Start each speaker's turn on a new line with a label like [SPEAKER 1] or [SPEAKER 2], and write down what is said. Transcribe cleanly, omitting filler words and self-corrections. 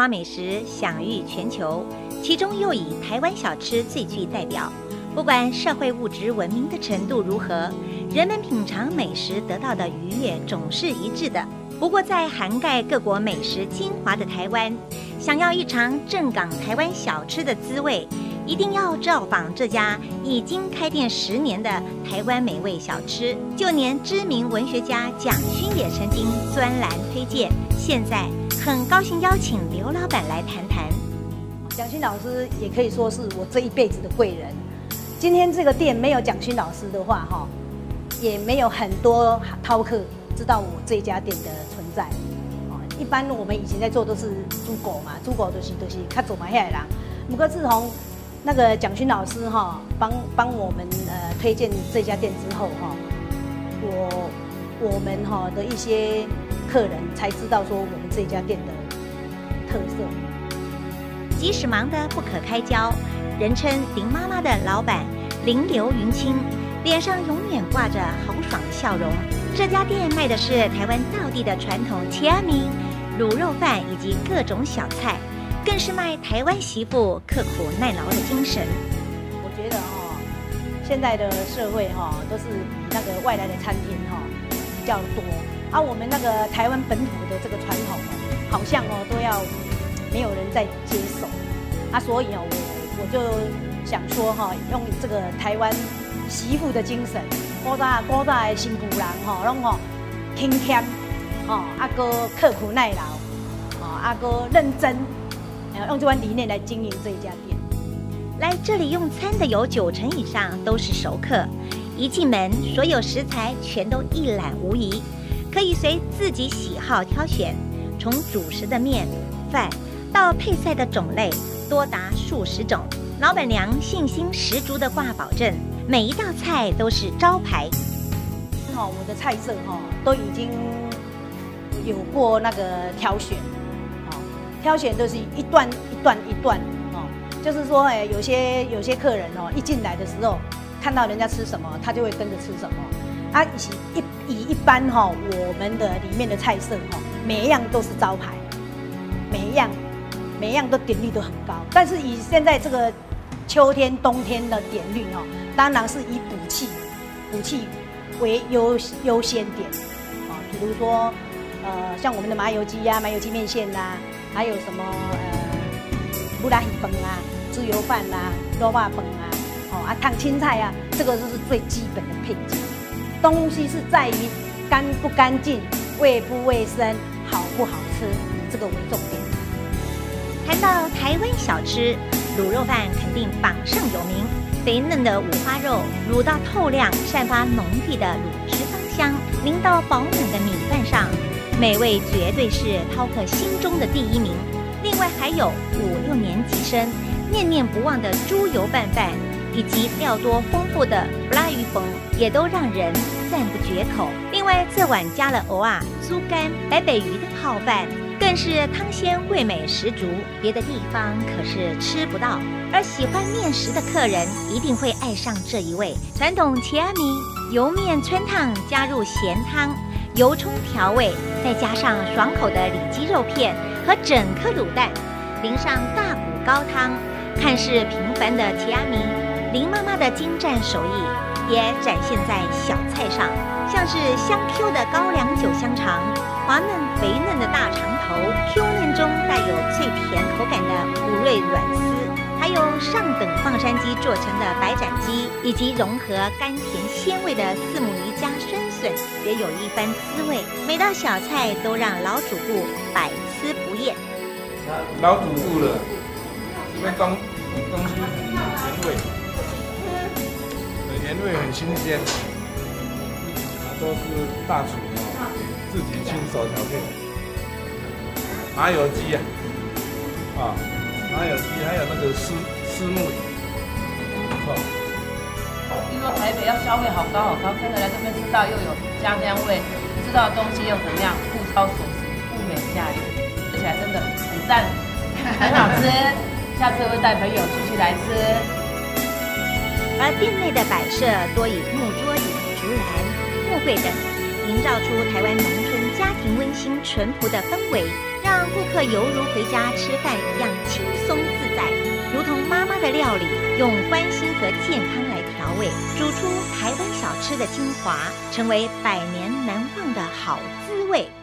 [SPEAKER 1] 华美食享誉全球，其中又以台湾小吃最具代表。不管社会物质文明的程度如何，人们品尝美食得到的愉悦总是一致的。不过，在涵盖各国美食精华的台湾，想要一尝正港台湾小吃的滋味，一定要造访这家已经开店10年的台湾美味小吃。就连知名文学家蒋勋也曾经专栏推荐。现在很高兴邀请刘老板来谈谈。
[SPEAKER 2] 蒋勋老师也可以说是我这一辈子的贵人。今天这个店没有蒋勋老师的话，也没有很多饕客知道我这家店的存在。一般我们以前在做都是猪狗嘛，猪狗就是较做嘛遐的人。不过自从那个蒋勋老师帮我们推荐这家店之后我们的一些客人才知道说我们这家店的特色。
[SPEAKER 1] 即使忙得不可开交，人称林妈妈的老板林刘云清，脸上永远挂着豪爽的笑容。这家店卖的是台湾道地的传统切仔面、卤肉饭以及各种小菜，更是卖台湾媳妇刻苦耐劳的精神。
[SPEAKER 2] 我觉得现在的社会都是以那个外来的餐厅比较多，我们那个台湾本土的这个传统好像都要没有人在接手所以我就想说用这个台湾媳妇的精神，古早的新妇人拢勤俭个刻苦耐劳个认真，用这款理念来经营这一家店。
[SPEAKER 1] 来这里用餐的有90%以上都是熟客，一进门所有食材全都一览无遗，可以随自己喜好挑选，从主食的面饭到配菜的种类多达数十种。老板娘信心十足的挂保证，每一道菜都是招牌。
[SPEAKER 2] 我的菜色都已经有过那个挑选，挑选都是一段就是说有些客人一进来的时候看到人家吃什么，他就会跟着吃什么。以一般我们的里面的菜色每一样都是招牌，每一样都点率都很高。但是以现在这个秋天冬天的点率当然是以补气为优先点比如说像我们的麻油鸡麻油鸡面线还有什么布拉鱼饭猪油饭肉肉饭烫青菜这个就是最基本的配件。东西是在于干不干净、卫不卫生、好不好吃，这个为重点。
[SPEAKER 1] 谈到台湾小吃，卤肉饭肯定榜上有名。肥嫩的五花肉卤到透亮，散发浓郁的卤汁芳香，淋到饱满的米饭上，美味绝对是饕客心中的第一名。另外还有5、6年级生念念不忘的猪油拌饭，以及料多丰富的布拉鱼粉，也都让人赞不绝口。另外这碗加了蚵仔、猪肝、白北鱼的泡饭，更是汤鲜味美十足，别的地方可是吃不到。而喜欢面食的客人一定会爱上这一味传统切仔面，油面汆烫，加入咸汤、油葱调味，再加上爽口的里脊肉片和整颗卤蛋，淋上大骨高汤，看似平凡的切仔面，林妈妈的精湛手艺也展现在小菜上，像是香 Q 的高粱酒香肠，滑嫩肥嫩的大肠头，Q 嫩中带有脆甜口感的胡瑞软丝，还有上等放山鸡做成的白斩鸡，以及融合甘甜鲜味的四目鱼加酸笋，别有一番滋味。每道小菜都让老主顾百吃不厌。
[SPEAKER 3] 老主顾了，因为东西原味，原味很新鲜，都是大厨自己亲手调配。麻油鸡麻油鸡还有那个虱目鱼，不错。
[SPEAKER 4] 听说台北要消费好高，现在来这边吃到又有家乡味，知道东西又怎么样，物超所值，物美价廉，吃起来真的很赞，很好吃。下次会带朋友继续来吃。
[SPEAKER 1] 而店内的摆设多以木桌椅、竹篮、木柜等， 营造出台湾农村家庭温馨淳朴的氛围，让顾客犹如回家吃饭一样轻松自在，如同妈妈的料理，用关心和健康来调味，煮出台湾小吃的精华，成为百年难忘的好滋味。